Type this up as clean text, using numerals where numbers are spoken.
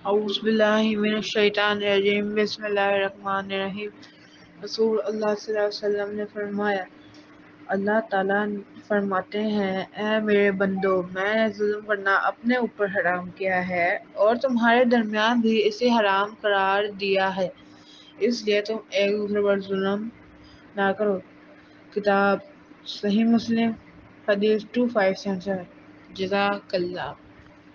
औज़ु बिल्लाहि मिनश शैतानिर रजीम बिस्मिल्लाहिर रहमानिर रहीम। रसूल अल्लाह सल्लल्लाहु अलैहि वसल्लम ने फरमाया, अल्लाह ताला फरमाते हैं, ऐ मेरे बंदो, मैंने जुल्म करना अपने ऊपर हराम किया है और तुम्हारे दरमियान भी इसे हराम करार दिया है, इसलिए तुम एक दूसरे पर जुल्म ना करो। किताब सही मुस्लिम हदीस 2577। जज़ाकल्लाह।